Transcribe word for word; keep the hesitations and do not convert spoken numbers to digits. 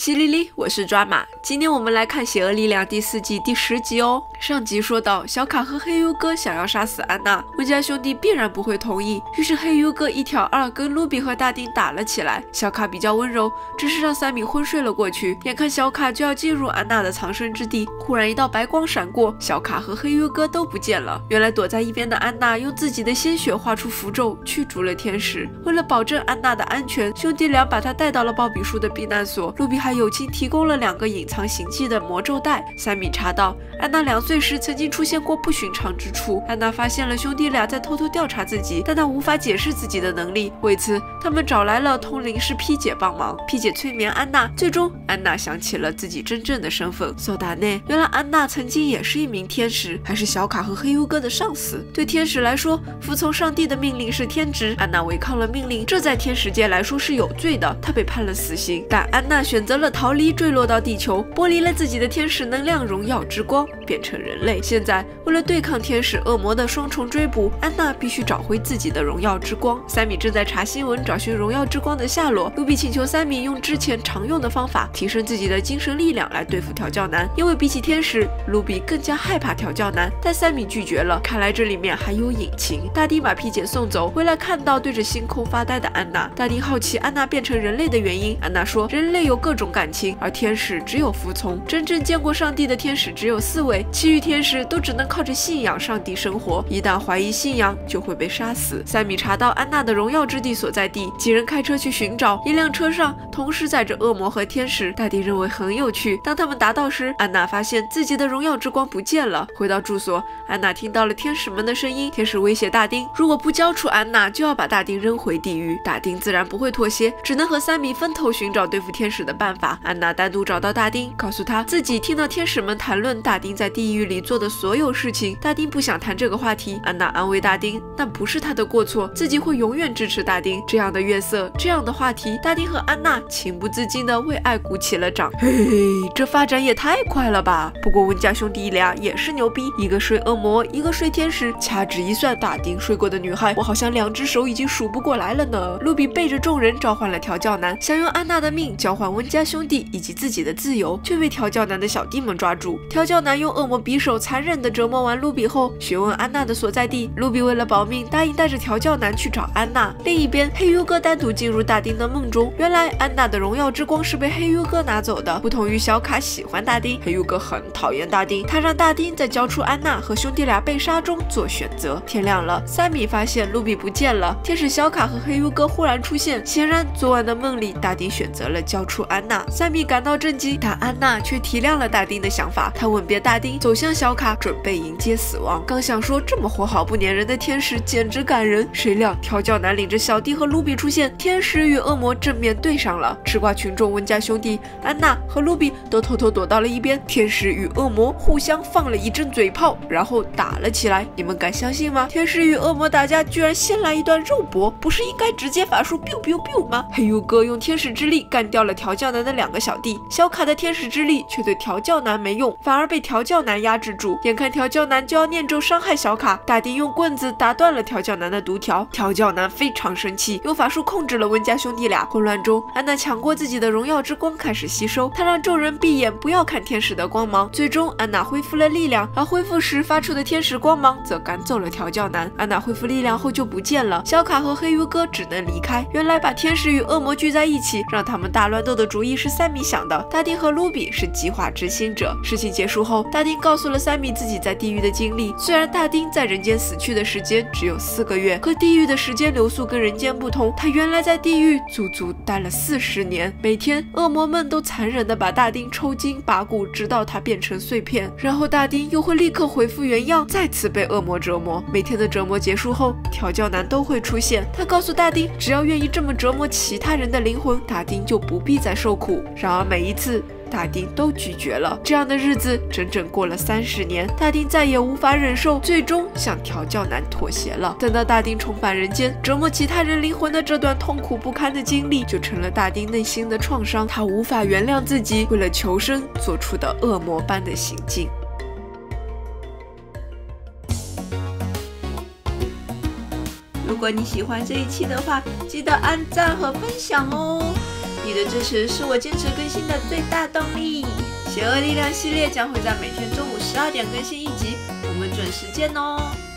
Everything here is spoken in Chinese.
淅沥沥，我是抓马。今天我们来看《邪恶力量》第四季第十集哦。上集说到，小卡和黑优哥想要杀死安娜，温家兄弟必然不会同意，于是黑优哥一挑二，跟卢比和大丁打了起来。小卡比较温柔，只是让三米昏睡了过去。眼看小卡就要进入安娜的藏身之地，忽然一道白光闪过，小卡和黑优哥都不见了。原来躲在一边的安娜用自己的鲜血画出符咒，驱逐了天使。为了保证安娜的安全，兄弟俩把她带到了鲍比叔的避难所。卢比还友情提供了两个隐藏行迹的魔咒袋。三米查到，安娜两岁时曾经出现过不寻常之处。安娜发现了兄弟俩在偷偷调查自己，但她无法解释自己的能力。为此，他们找来了通灵师 P 姐帮忙。P 姐催眠安娜，最终安娜想起了自己真正的身份。索达内，原来安娜曾经也是一名天使，还是小卡和黑优哥的上司。对天使来说，服从上帝的命令是天职。安娜违抗了命令，这在天使界来说是有罪的，她被判了死刑。但安娜选择了逃离，坠落到地球，剥离了自己的天使能量荣耀之光，变成人类。现在为了对抗天使恶魔的双重追捕，安娜必须找回自己的荣耀之光。三米正在查新闻，找寻荣耀之光的下落。卢比请求三米用之前常用的方法提升自己的精神力量来对付调教男，因为比起天使，卢比更加害怕调教男。但三米拒绝了，看来这里面还有隐情。大丁把皮姐送走，回来看到对着星空发呆的安娜。大丁好奇安娜变成人类的原因，安娜说人类有各种感情，而天使只有服从。真正见过上帝的天使只有四位，其余天使都只能靠着信仰上帝生活，一旦怀疑信仰就会被杀死。三米查到安娜的荣耀之地所在地，几人开车去寻找，一辆车上同时载着恶魔和天使。大丁认为很有趣。当他们达到时，安娜发现自己的荣耀之光不见了。回到住所，安娜听到了天使们的声音，天使威胁大丁，如果不交出安娜，就要把大丁扔回地狱。大丁自然不会妥协，只能和三米分头寻找对付天使的办法。安娜单独找到大丁，告诉他自己听到天使们谈论大丁在地狱里做的所有事情。大丁不想谈这个话题，安娜安慰大丁，那不是他的过错，自己会永远支持大丁。这样的月色，这样的话题，大丁和安娜情不自禁地为爱鼓起了掌。嘿嘿，这发展也太快了吧！不过温家兄弟俩也是牛逼，一个睡恶魔，一个睡天使，掐指一算，大丁睡过的女孩，我好像两只手已经数不过来了呢。卢比背着众人召唤了调教男，想用安娜的命交换温家兄弟以及自己的自由，却被调教男的小弟们抓住。调教男用恶魔匕首残忍地折磨完卢比后，询问安娜的所在地。卢比为了保命，答应带着调教男去找安娜。另一边，黑优哥单独进入大丁的梦中。原来安娜的荣耀之光是被黑优哥拿走的。不同于小卡喜欢大丁，黑优哥很讨厌大丁，他让大丁在交出安娜和兄弟俩被杀中做选择。天亮了，三米发现卢比不见了，天使小卡和黑优哥忽然出现，显然昨晚的梦里大丁选择了交出安娜。三米感到震惊，但安娜却体谅了大丁的想法，她吻别大丁，走向小卡，准备迎接死亡。刚想说这么活好不粘人的天使简直感人，谁料调教男领着小弟和卢比出现，天使与恶魔正面对上了。吃瓜群众温家兄弟安娜和卢比都偷偷躲到了一边，天使与恶魔互相放了一阵嘴炮，然后打了起来。你们敢相信吗？天使与恶魔打架居然先来一段肉搏，不是应该直接法术 biu biu biu 吗？黑优哥用天使之力干掉了调教男的两个小弟，小卡的天使之力却对调教男没用，反而被调教男压制住。眼看调教男就要念咒伤害小卡，大丁用棍子打断了调教男的毒条。调教男非常生气，用法术控制了温家兄弟俩。混乱中，安娜抢过自己的荣耀之光开始吸收，她让众人闭眼不要看天使的光芒。最终安娜恢复了力量，而恢复时发出的天使光芒则赶走了调教男。安娜恢复力量后就不见了，小卡和黑优哥只能离开。原来把天使与恶魔聚在一起让他们大乱斗的主意是三米想的，大丁和卢比是计划执行者。事情结束后，大丁告诉了三米自己在地狱的经历。虽然大丁在人间死去的时间只有四个月，可地狱的时间流速跟人间不同，他原来在地狱足足待了四十年。每天恶魔们都残忍地把大丁抽筋拔骨，直到他变成碎片，然后大丁又会立刻恢复原样，再次被恶魔折磨。每天的折磨结束后，调教男都会出现，他告诉大丁，只要愿意这么折磨其他人的灵魂，大丁就不必再受苦。然而每一次大丁都拒绝了。这样的日子整整过了三十年，大丁再也无法忍受，最终向调教男妥协了。等到大丁重返人间，折磨其他人灵魂的这段痛苦不堪的经历，就成了大丁内心的创伤。他无法原谅自己为了求生做出的恶魔般的行径。如果你喜欢这一期的话，记得按赞和分享哦。 你的支持是我坚持更新的最大动力。邪恶力量系列将会在每天中午十二点更新一集，我们准时见哦。